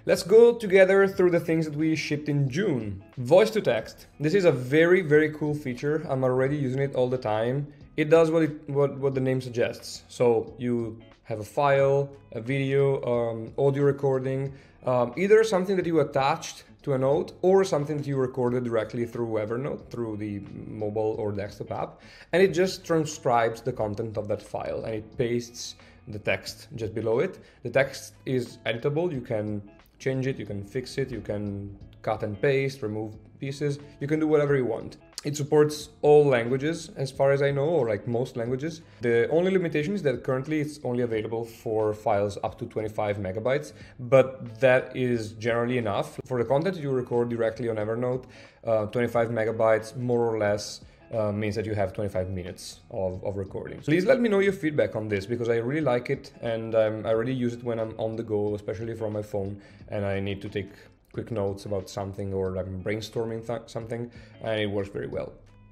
Let's go together through the things that we shipped in June. Voice to text. This is a very, very cool feature. I'm already using it all the time. It does what the name suggests. So you have a file, a video, audio recording, either something that you attached to a note or something that you recorded directly through Evernote, through the mobile or desktop app, and it just transcribes the content of that file and it pastes the text just below it. The text is editable. You can change it, you can fix it, you can cut and paste, remove pieces, you can do whatever you want. It supports all languages as far as I know, or like most languages. The only limitation is that currently it's only available for files up to 25 megabytes, but that is generally enough. For the content you record directly on Evernote, 25 megabytes more or less means that you have 25 minutes of recording. Please let me know your feedback on this because I really like it, and I really use it when I'm on the go, especially from my phone, and I need to take quick notes about something or I'm brainstorming something, and it works very well.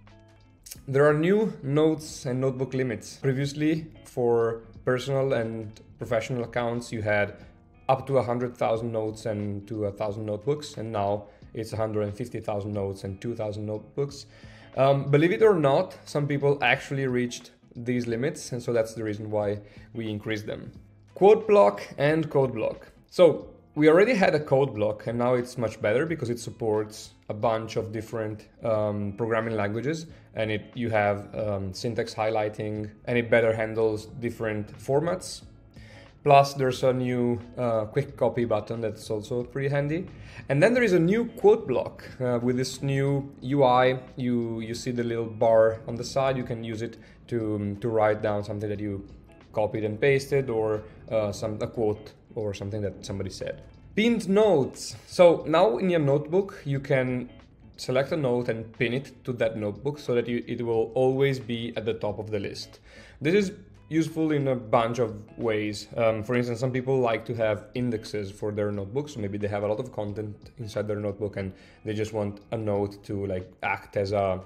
There are new notes and notebook limits. Previously, for personal and professional accounts, you had up to 100,000 notes and to 1,000 notebooks, and now it's 150,000 notes and 2,000 notebooks. Believe it or not, some people actually reached these limits, and so that's the reason why we increased them. Quote block and code block. So we already had a code block, and now it's much better because it supports a bunch of different programming languages, and you have syntax highlighting, and it better handles different formats. Plus, there's a new quick copy button that's also pretty handy. And then there is a new quote block with this new UI. You see the little bar on the side. You can use it to write down something that you copied and pasted, or a quote or something that somebody said. Pinned notes. So now in your notebook, you can select a note and pin it to that notebook so that it will always be at the top of the list. This is useful in a bunch of ways. For instance, some people like to have indexes for their notebooks. Maybe they have a lot of content inside their notebook and they just want a note to like act as an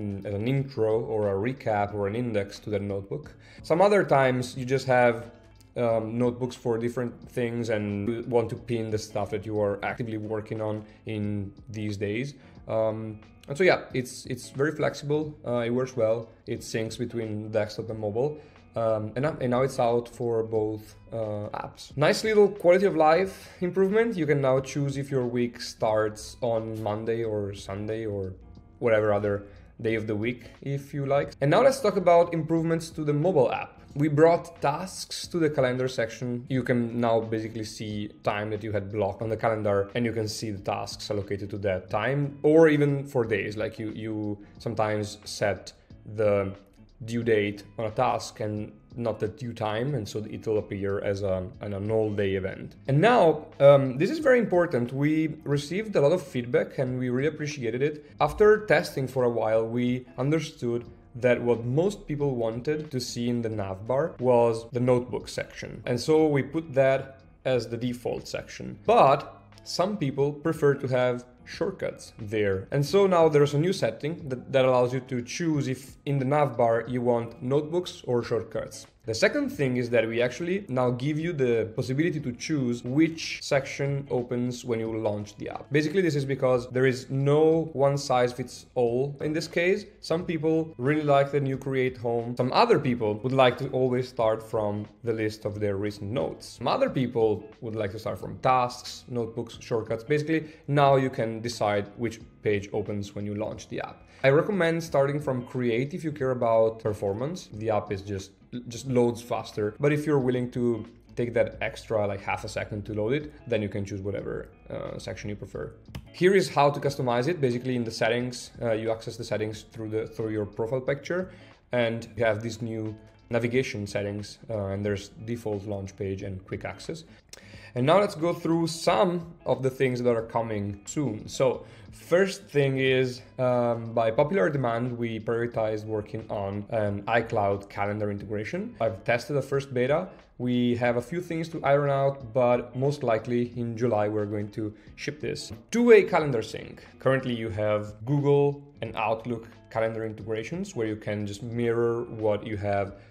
intro or a recap or an index to that notebook. Some other times you just have notebooks for different things and want to pin the stuff that you are actively working on in these days. And so yeah, it's very flexible. It works well. It syncs between desktop and mobile. And now it's out for both apps. Nice little quality of life improvement. You can now choose if your week starts on Monday or Sunday or whatever other day of the week if you like. And now let's talk about improvements to the mobile app. We brought tasks to the calendar section. You can now basically see time that you had blocked on the calendar, and you can see the tasks allocated to that time, or even for days. Like you sometimes set the due date on a task and not the due time, and so it will appear as an all-day event. And now, this is very important. We received a lot of feedback and we really appreciated it. After testing for a while, we understood that what most people wanted to see in the navbar was the notebook section. And so we put that as the default section. But some people prefer to have shortcuts there. And so now there's a new setting that allows you to choose if in the navbar you want notebooks or shortcuts. The second thing is that we actually now give you the possibility to choose which section opens when you launch the app. Basically, this is because there is no one size fits all in this case. Some people really like the new Create Home. Some other people would like to always start from the list of their recent notes. Some other people would like to start from tasks, notebooks, shortcuts. Basically, now you can decide which page opens when you launch the app. I recommend starting from Create if you care about performance. The app is just loads faster. But if you're willing to take that extra like half a second to load it, then you can choose whatever section you prefer. Here is how to customize it. Basically in the settings, you access the settings through your profile picture, and you have these new navigation settings, and there's default launch page and quick access. And now let's go through some of the things that are coming soon. So first thing is, by popular demand, we prioritized working on an iCloud calendar integration. I've tested the first beta. We have a few things to iron out, but most likely in July we're going to ship this. Two-way calendar sync. Currently you have Google and Outlook calendar integrations where you can just mirror what you have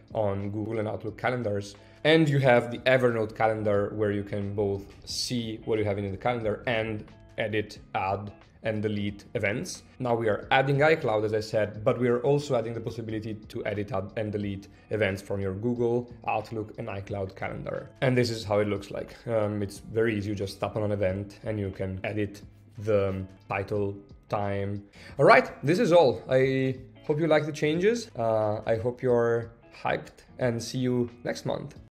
on Google and Outlook calendars. And you have the Evernote calendar where you can both see what you have in the calendar and edit, add, and delete events. Now we are adding iCloud, as I said, but we are also adding the possibility to edit, add, and delete events from your Google, Outlook, and iCloud calendar. And this is how it looks like. It's very easy. You just tap on an event and you can edit the title, time. All right, this is all. I hope you like the changes. I hope you're hyped, and see you next month.